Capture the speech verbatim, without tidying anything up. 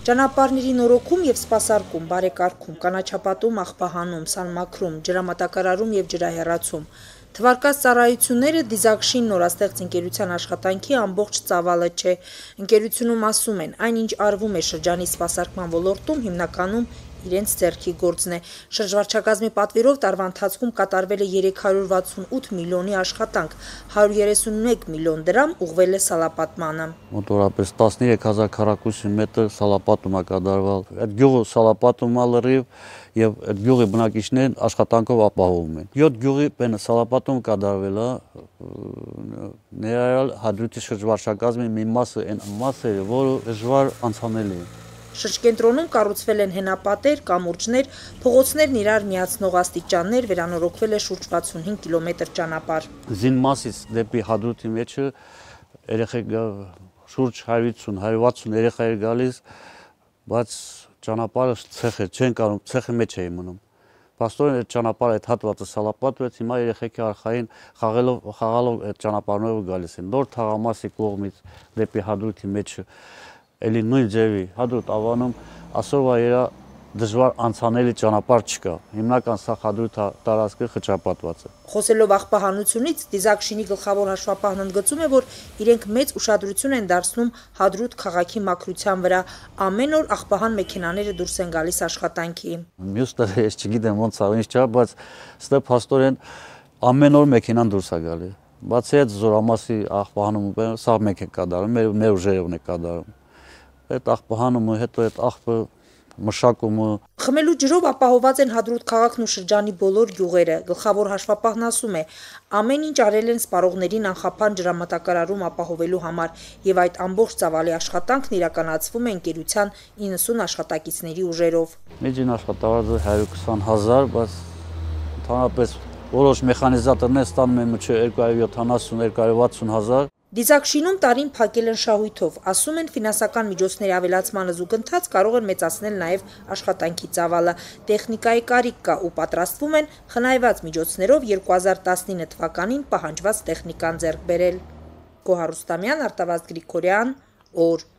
Ճանապարհների նորոգում եւ սպասարկում, բարեկարգում, կանաչապատում, աղբահանում, սալմաքրում, ջրամատակարարում եւ ջրահեռացում։ Թվարկած ծառայությունները Դիզակշին նորաստեղծ ընկերության աշխատանքի ամբողջ ծավալը չէ։ Ընկերությունում ասում են, այնինչ արվում է շրջանի սպասարկման ոլորտում հիմնականում իրենց ձեռքի գործն է։ Շրջվարչակազմի պատվերով տարվա ընթացքում կատարվել է երեք հարյուր վաթսունութ միլիոնի աշխատանք, հարյուր երեսունմեկ միլիոն դրամ ուղղվել է սալապատմանը։ Մոտորապես տասներեք հազար քառակուսի մետր սալապատում է կատարվել։ Այդ գյուղը սալապատում է լրիվ եւ այդ գյուղի բնակիչներն աշխատանքով ապահովում են։ յոթ գյուղի բենը սալապատում կատարվել է, ներառյալ Հադրութի շրջվարչակազմի մի մասը այն մասերը, որը դժվար անցանելի է։ Շրջկենտրոնում կառուցվել են հենապատեր, կամուրջներ, փողոցներն իրար միացնող աստիճաններ, վերանորոգվել է շուրջ վաթսունհինգ կիլոմետր ճանապարհ։ Զին մասից դեպի Հադրութի մեջը երեխեք շուրջ հարյուր վաթսուն հարյուր վաթսուն երեխա էր գալիս, բայց ճանապարհը ցեխ է, չեն կարող, ցեխի մեջ է մնում։ Պաստորեն այդ ճանապարհը այդ հատվածը սալապատվեց, հիմա երեխեքի արխային խաղելով խաղալով այդ ճանապարհներով գալիս են։ Նոր թաղամասի կողմից դեպի Հադրութի մեջը Էլի նույն ձևի Հադրութ ավանում ասորվա երա դժվար անցանելի ճանապարհ չկա։ Հիմնական սա Հադրութ տարածքը խճապատված է։ Խոսելով աղբահանությունից, Դիզակշինի գլխավոր հաշվապահն ընդգծում է, որ իրենք մեծ ուշադրություն են դարձնում Հադրութ քաղաքի մաքրության վրա։ Ամեն օր աղբահան մեքենաները դուրս են գալիս աշխատանքի։ Մյուս տարի ես չգիտեմ ոնց է, ինչ չէ, բայց ստե փաստորեն ամեն օր մեքենան դուրս է գալի։ Բացի այդ զորամասի աղբահանումը սա մեկ է կատարում, մեր մեր ուժերովն է կատարում։ Այդ աղբահանումը, հետո այդ աղբը մշակումը։ Խմելու ջրով ապահոված են Հադրութ քաղաքն ու շրջանի բոլոր գյուղերը։ Գլխավոր հաշվապահն ասում է, ամեն ինչ արել են սպառողներին անխափան ջրամատակարարում ապահովելու համար, եւ այդ ամբողջ ծավալի աշխատանքն իրականացվում է ընկերության իննսուն աշխատակիցների ուժերով։ Մեջին աշխատավարձը հարյուր քսան հազար, բայց ընդհանրապես որոշ մեխանիզատորներ ստանում են մինչև երկու հարյուր յոթանասուն երկու հարյուր վաթսուն հազար։ Դիզակշինում տարին փակել են շահույթով, ասում են ֆինանսական միջոցների ավելացմանը զուգընթաց կարող են մեծացնել նաև աշխատանքի ծավալը։ Տեխնիկայի կարիք կա ու պատրաստվում են խնայված միջոցներով երկու հազար տասնինը թվականին պահանջված տեխնիկան ձեռք բերել։ Գոհար Ռուստամյան, Արտավազդ Գրիգորյան, օր